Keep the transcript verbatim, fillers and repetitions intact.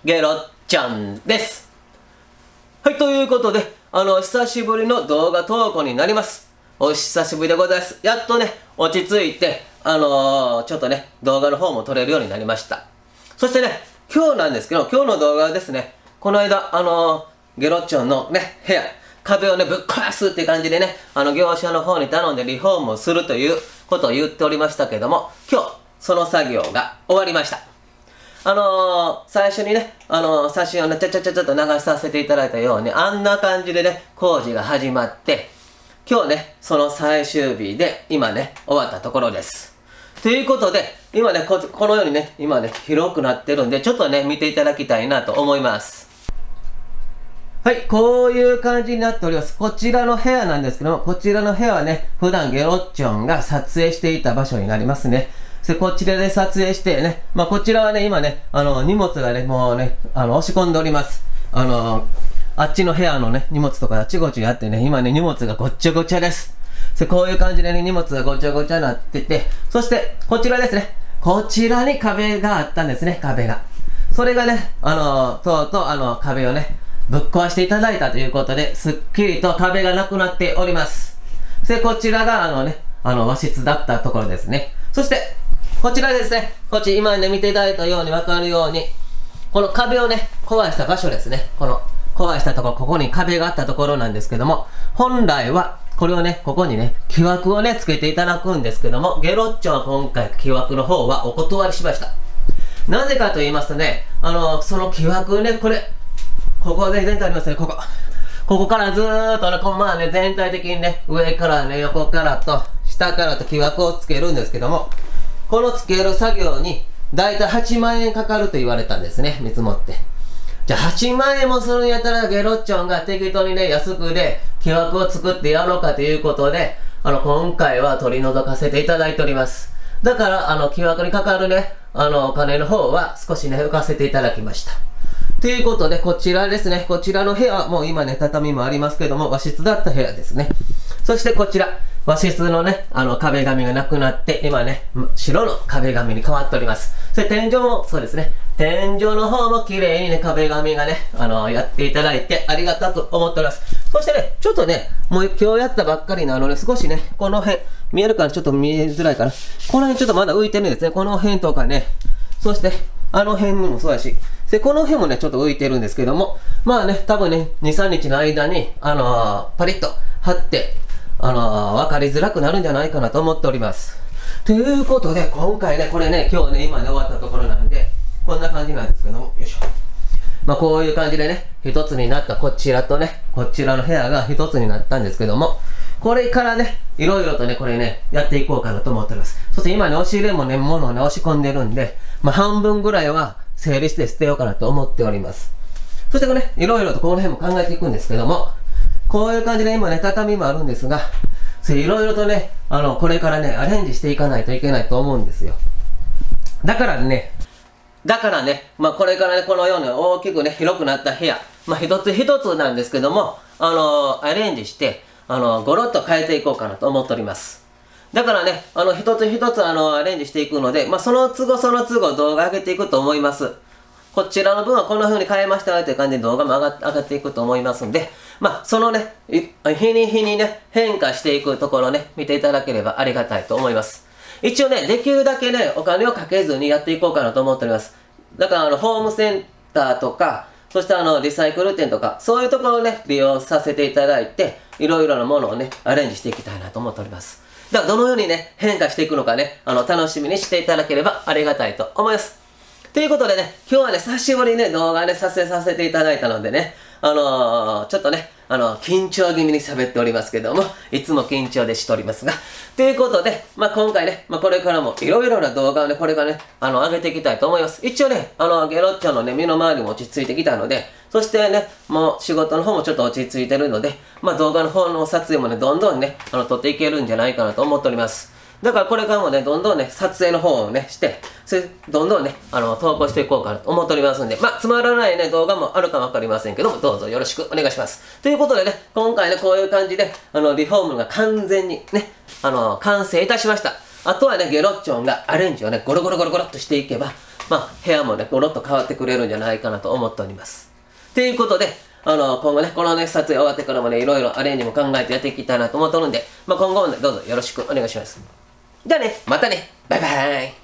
ゲロッちゃんです。はい、ということで、あの、久しぶりの動画投稿になります。お久しぶりでございます。やっとね、落ち着いて、あのー、ちょっとね、動画の方も撮れるようになりました。そしてね、今日なんですけど、今日の動画はですね、この間、あのー、ゲロッチョンのね、部屋、壁をね、ぶっ壊すっていう感じでね、あの、業者の方に頼んでリフォームをするということを言っておりましたけども、今日、その作業が終わりました。あのー、最初にね、あのー、写真をね、ちゃちゃちゃちゃっと流させていただいたように、あんな感じでね、工事が始まって、今日ね、その最終日で、今ね、終わったところです。ということで、今ね、こ、このようにね、今ね、広くなってるんで、ちょっとね、見ていただきたいなと思います。はい、こういう感じになっております。こちらの部屋なんですけども、こちらの部屋はね、普段ゲロッチョンが撮影していた場所になりますね。で、こちらで撮影してね、まあ、こちらはね、今ね、あの、荷物がね、もうね、あの、押し込んでおります。あの、あっちの部屋のね、荷物とかあちこちにあってね、今ね、荷物がごっちゃごちゃです。で、こういう感じでね、荷物がごちゃごちゃになってて、そして、こちらですね。こちらに壁があったんですね、壁が。それがね、あの、とうとう、あの、壁をね、ぶっ壊していただいたということで、すっきりと壁がなくなっております。で、こちらが、あのね、あの、和室だったところですね。そして、こちらですね。こっち今ね、見ていただいたようにわかるように、この壁をね、壊した場所ですね。この、壊したところ、ここに壁があったところなんですけども、本来は、これをね、ここにね、木枠をね、つけていただくんですけども、ゲロッチョは今回木枠の方はお断りしました。なぜかと言いますとね、あの、その木枠ね、これ、ここで全体ありますね、ここ。ここからずーっとね、こまあね、全体的にね、上からね、横からと、下からと木枠をつけるんですけども、このつける作業に、だいたいはちまんえんかかると言われたんですね、見積もって。じゃあはちまんえんもするんやったら、ゲロッチョンが適当にね、安くで、木枠を作ってやろうかということで、あの、今回は取り除かせていただいております。だから、あの、木枠にかかるね、あの、お金の方は少しね、浮かせていただきました。ということで、こちらですね。こちらの部屋はもう今ね、畳もありますけども、和室だった部屋ですね。そしてこちら、和室のね、あの壁紙がなくなって、今ね、白の壁紙に変わっております。それ天井もそうですね。天井の方も綺麗にね、壁紙がね、あの、やっていただいてありがたく思っております。そしてね、ちょっとね、もう今日やったばっかりなので、少しね、この辺、見えるかなちょっと見えづらいかな。この辺ちょっとまだ浮いてるんですね。この辺とかね。そして、あの辺もそうだし。で、この辺もね、ちょっと浮いてるんですけども、まあね、多分ね、に、さんにちの間に、あのー、パリッと貼って、あのー、わかりづらくなるんじゃないかなと思っております。ということで、今回ね、これね、今日ね、今ね、終わったところなんで、こんな感じなんですけども、よいしょ。まあ、こういう感じでね、一つになったこちらとね、こちらの部屋が一つになったんですけども、これからね、いろいろとね、これね、やっていこうかなと思っております。そして今ね、押し入れもね、物をね、押し込んでるんで、まあ、半分ぐらいは、整理して捨てようかなと思っております。そしてね、いろいろとこの辺も考えていくんですけども、こういう感じで今ね、畳もあるんですが、いろいろとね、あの、これからね、アレンジしていかないといけないと思うんですよ。だからね、だからね、まあこれからね、このように大きくね、広くなった部屋、まあ一つ一つなんですけども、あの、アレンジして、あの、ゴロッと変えていこうかなと思っております。だからね、あの、一つ一つあの、アレンジしていくので、まあ、その都度その都度動画上げていくと思います。こちらの分はこんな風に変えましたよという感じで動画も上が上がっていくと思いますんで、まあ、そのね、日に日にね、変化していくところね、見ていただければありがたいと思います。一応ね、できるだけね、お金をかけずにやっていこうかなと思っております。だから、あの、ホームセンターとか、そしてあの、リサイクル店とか、そういうところをね、利用させていただいて、いろいろなものをね、アレンジしていきたいなと思っております。だからどのようにね、変化していくのかね、あの、楽しみにしていただければありがたいと思います。ということでね、今日はね、久しぶりにね、動画ね、撮影させていただいたのでね、あのー、ちょっとね、あの、緊張気味に喋っておりますけども、いつも緊張でしておりますが、ということで、まあ、今回ね、まあ、これからもいろいろな動画をね、これからね、あの、上げていきたいと思います。一応ね、あの、ゲロッチョのね、身の回りも落ち着いてきたので、そしてね、もう仕事の方もちょっと落ち着いてるので、まあ、動画の方の撮影もね、どんどんね、あの、撮っていけるんじゃないかなと思っております。だからこれからもね、どんどんね、撮影の方をね、して、それどんどんね、あの、投稿していこうかなと思っておりますんで、まあ、つまらないね、動画もあるかわかりませんけども、どうぞよろしくお願いします。ということでね、今回ね、こういう感じで、あの、リフォームが完全にね、あの、完成いたしました。あとはね、ゲロッチョンがアレンジをね、ゴロゴロゴロゴロっとしていけば、 まあ、部屋もね、ゴロッと変わってくれるんじゃないかなと思っております。ということで、あの、今後ね、このね、撮影終わってからもね、いろいろアレンジも考えてやっていきたいなと思ってるんで、まあ、今後もね、どうぞよろしくお願いします。じゃあね、またね、バイバーイ。